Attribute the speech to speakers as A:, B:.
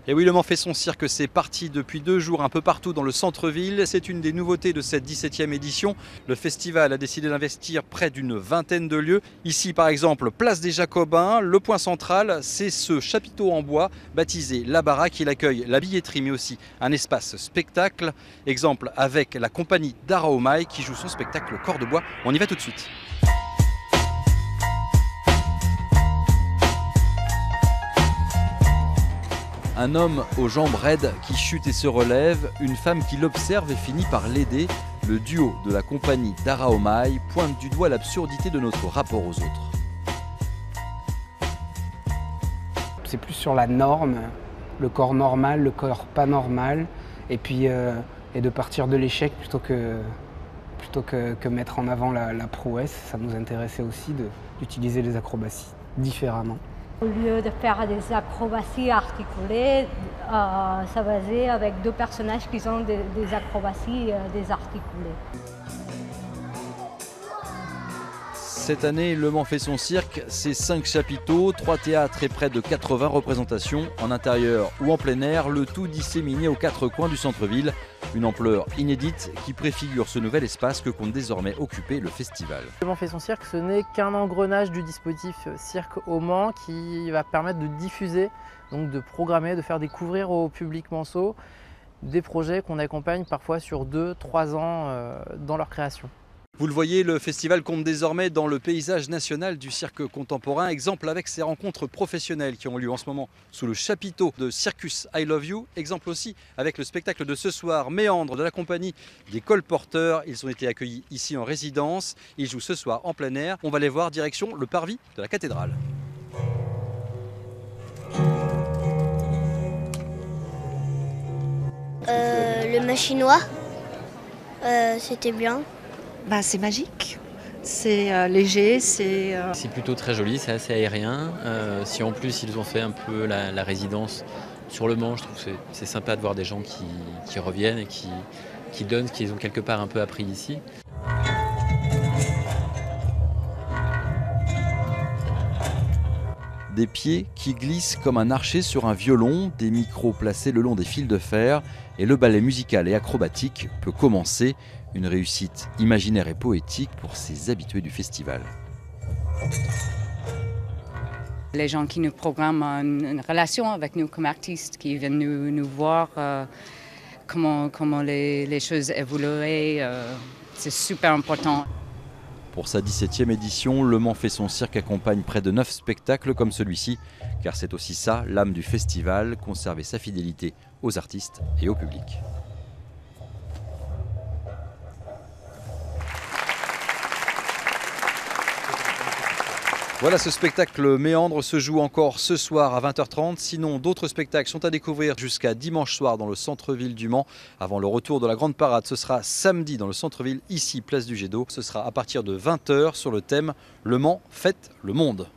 A: Et oui, Le Mans fait son cirque, c'est parti depuis 2 jours un peu partout dans le centre-ville. C'est une des nouveautés de cette 17e édition. Le festival a décidé d'investir près d'une vingtaine de lieux. Ici par exemple, place des Jacobins, le point central, c'est ce chapiteau en bois baptisé La Baraque. Il accueille la billetterie mais aussi un espace spectacle. Exemple avec la compagnie Daraomai qui joue son spectacle Corps de bois. On y va tout de suite. Un homme aux jambes raides qui chute et se relève, une femme qui l'observe et finit par l'aider. Le duo de la compagnie Daraomai pointe du doigt l'absurdité de notre rapport aux autres.
B: C'est plus sur la norme, le corps normal, le corps pas normal, et puis et de partir de l'échec plutôt que mettre en avant la prouesse. Ça nous intéressait aussi d'utiliser les acrobaties différemment.
C: Au lieu de faire des acrobaties articulées, ça basait avec 2 personnages qui ont des acrobaties désarticulées.
A: Cette année, Le Mans fait son cirque, c'est 5 chapiteaux, 3 théâtres et près de 80 représentations, en intérieur ou en plein air, le tout disséminé aux 4 coins du centre-ville. Une ampleur inédite qui préfigure ce nouvel espace que compte désormais occuper le festival.
D: Le Mans fait son cirque, ce n'est qu'un engrenage du dispositif Cirque au Mans qui va permettre de diffuser, donc de programmer, de faire découvrir au public manceau des projets qu'on accompagne parfois sur 2-3 ans dans leur création.
A: Vous le voyez, le festival compte désormais dans le paysage national du cirque contemporain. Exemple avec ces rencontres professionnelles qui ont lieu en ce moment sous le chapiteau de Circus I Love You. Exemple aussi avec le spectacle de ce soir, Méandre de la compagnie des colporteurs. Ils ont été accueillis ici en résidence. Ils jouent ce soir en plein air. On va les voir direction le parvis de la cathédrale.
E: Le machinois, c'était bien.
F: C'est magique, c'est léger, c'est...
G: C'est plutôt très joli, c'est assez aérien. Si en plus ils ont fait un peu la résidence sur le Mans, je trouve que c'est sympa de voir des gens qui reviennent et qui donnent ce qu'ils ont quelque part un peu appris ici.
A: Des pieds qui glissent comme un archer sur un violon, des micros placés le long des fils de fer et le ballet musical et acrobatique peut commencer. Une réussite imaginaire et poétique pour ces habitués du festival.
H: Les gens qui nous programment ont une relation avec nous comme artistes, qui viennent nous voir comment les choses évoluent, c'est super important.
A: Pour sa 17e édition, Le Mans fait son cirque accompagne près de 9 spectacles comme celui-ci, car c'est aussi ça, l'âme du festival, conserver sa fidélité aux artistes et au public. Voilà, ce spectacle Méandre se joue encore ce soir à 20h30. Sinon, d'autres spectacles sont à découvrir jusqu'à dimanche soir dans le centre-ville du Mans. Avant le retour de la grande parade, ce sera samedi dans le centre-ville, ici, place du Jet d'Eau. Ce sera à partir de 20h sur le thème Le Mans fête le monde.